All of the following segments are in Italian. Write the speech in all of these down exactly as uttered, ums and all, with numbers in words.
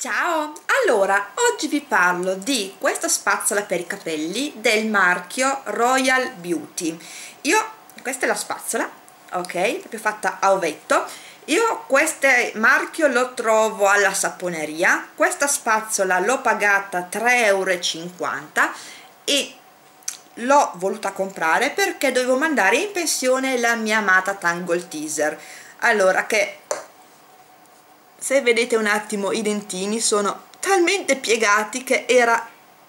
Ciao! Allora, oggi vi parlo di questa spazzola per i capelli del marchio Royal Beauty. Io, questa è la spazzola, ok? Proprio fatta a ovetto. Io questo marchio lo trovo alla saponeria. Questa spazzola l'ho pagata tre e cinquanta euro e l'ho voluta comprare perché dovevo mandare in pensione la mia amata Tangle Teezer. Allora, che se vedete un attimo i dentini sono talmente piegati che era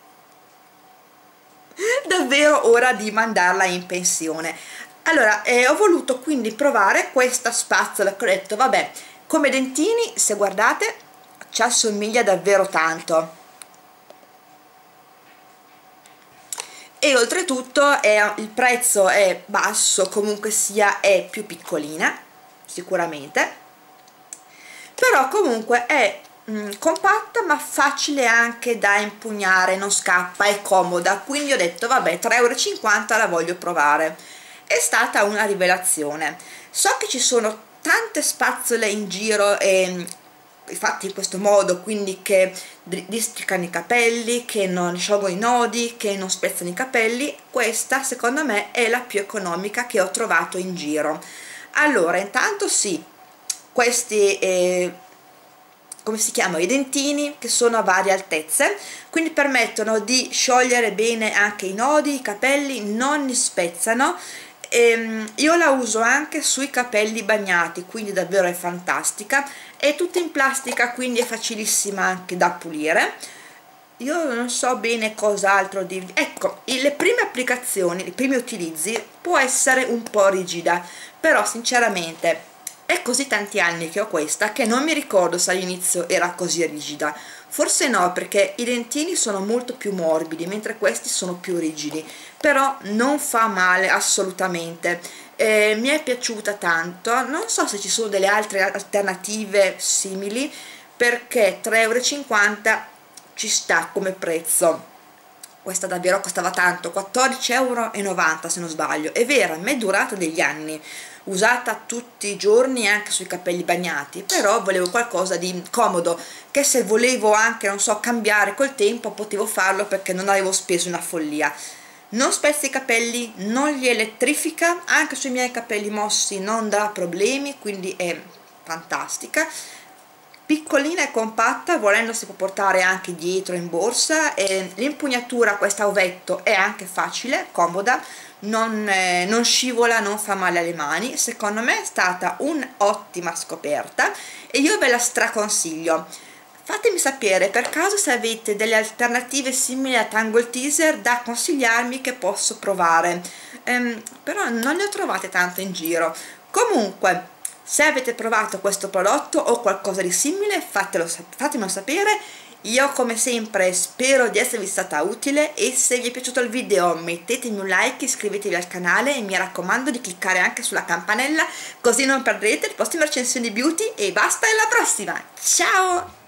davvero ora di mandarla in pensione. Allora eh, ho voluto quindi provare questa spazzola che ho detto vabbè, come dentini, se guardate, ci assomiglia davvero tanto e oltretutto è, il prezzo è basso, comunque sia è più piccolina sicuramente, però comunque è mh, compatta ma facile anche da impugnare, non scappa, è comoda, quindi ho detto vabbè, tre e cinquanta euro la voglio provare. È stata una rivelazione. So che ci sono tante spazzole in giro e fatte in questo modo, quindi che districano i capelli, che non sciolgono i nodi, che non spezzano i capelli. Questa secondo me è la più economica che ho trovato in giro. Allora, intanto sì, questi eh, come si chiamano, i dentini, che sono a varie altezze, quindi permettono di sciogliere bene anche i nodi, i capelli non li spezzano. Ehm, io la uso anche sui capelli bagnati, quindi davvero è fantastica, è tutta in plastica, quindi è facilissima anche da pulire. Io non so bene cos'altro dirvi. Ecco, le prime applicazioni, i primi utilizzi può essere un po' rigida, però sinceramente è così tanti anni che ho questa che non mi ricordo se all'inizio era così rigida. Forse no, perché i dentini sono molto più morbidi mentre questi sono più rigidi, però non fa male assolutamente. Eh, mi è piaciuta tanto. Non so se ci sono delle altre alternative simili, perché tre e cinquanta euro ci sta come prezzo. Questa davvero costava tanto, quattordici e novanta euro se non sbaglio. È vera, mi è durata degli anni, usata tutti i giorni anche sui capelli bagnati, però volevo qualcosa di comodo, che se volevo anche, non so, cambiare col tempo potevo farlo perché non avevo speso una follia. Non spezza i capelli, non li elettrifica, anche sui miei capelli mossi non dà problemi, quindi è fantastica. Piccolina e compatta, volendo si può portare anche dietro in borsa, e l'impugnatura, questa a ovetto, è anche facile, comoda, non, eh, non scivola, non fa male alle mani. Secondo me è stata un'ottima scoperta e io ve la straconsiglio. Fatemi sapere per caso se avete delle alternative simili a Tangle Teezer da consigliarmi, che posso provare, ehm, però non ne ho trovate tante in giro. Comunque, se avete provato questo prodotto o qualcosa di simile, fatelo, fatemelo sapere. Io come sempre spero di esservi stata utile e se vi è piaciuto il video mettetemi un like, iscrivetevi al canale e mi raccomando di cliccare anche sulla campanella, così non perdrete le prossime recensioni beauty. E basta, e alla prossima, ciao!